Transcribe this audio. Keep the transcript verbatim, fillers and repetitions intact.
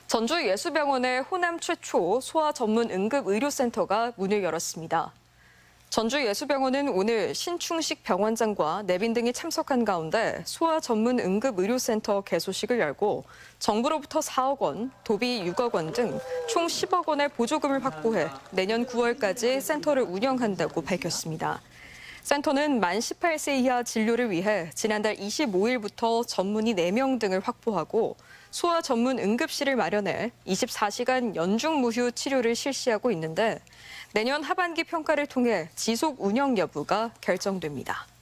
전주 예수병원의 호남 최초 소아 전문 응급의료센터가 문을 열었습니다. 전주 예수병원은 오늘 신충식 병원장과 내빈 등이 참석한 가운데 소아 전문 응급의료센터 개소식을 열고 정부로부터 사억 원, 도비 육억 원 등 총 십억 원의 보조금을 확보해 내년 구월까지 센터를 운영한다고 밝혔습니다. 센터는 만 열여덟 세 이하 진료를 위해 지난달 이십오일부터 전문의 네 명 등을 확보하고 소아 전문 응급실을 마련해 이십사 시간 연중무휴 치료를 실시하고 있는데 내년 하반기 평가를 통해 지속 운영 여부가 결정됩니다.